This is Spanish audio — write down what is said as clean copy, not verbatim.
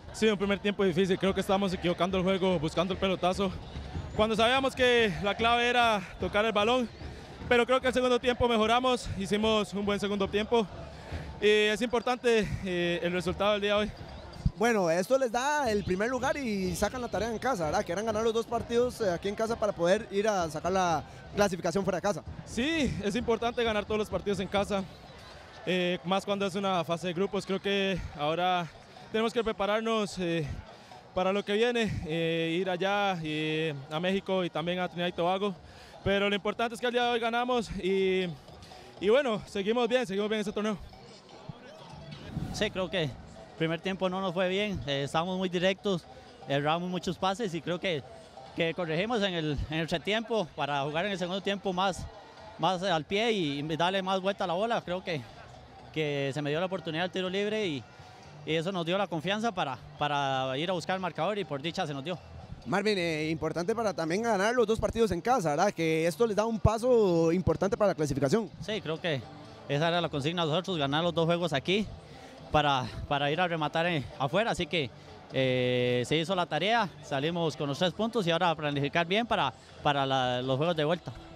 Sí, un primer tiempo difícil, creo que estábamos equivocando el juego, buscando el pelotazo, cuando sabíamos que la clave era tocar el balón, pero creo que el segundo tiempo mejoramos, hicimos un buen segundo tiempo y es importante el resultado del día de hoy. Bueno, esto les da el primer lugar y sacan la tarea en casa, ¿verdad? Quieran ganar los dos partidos aquí en casa para poder ir a sacar la clasificación fuera de casa. Sí, es importante ganar todos los partidos en casa, más cuando es una fase de grupos. Creo que ahora tenemos que prepararnos para lo que viene, ir allá a México y también a Trinidad y Tobago, pero lo importante es que el día de hoy ganamos y bueno, seguimos bien este torneo. Sí, creo que el primer tiempo no nos fue bien, estábamos muy directos, erramos muchos pases y creo que corregimos en el entretiempo para jugar en el segundo tiempo más al pie y darle más vuelta a la bola. Creo que se me dio la oportunidad del tiro libre y eso nos dio la confianza para ir a buscar el marcador y por dicha se nos dio. Marvin, importante para también ganar los dos partidos en casa, ¿verdad? Que esto les da un paso importante para la clasificación. Sí, creo que esa era la consigna de nosotros, ganar los dos juegos aquí para ir a rematar afuera, así que se hizo la tarea, salimos con los 3 puntos y ahora planificar bien para los juegos de vuelta.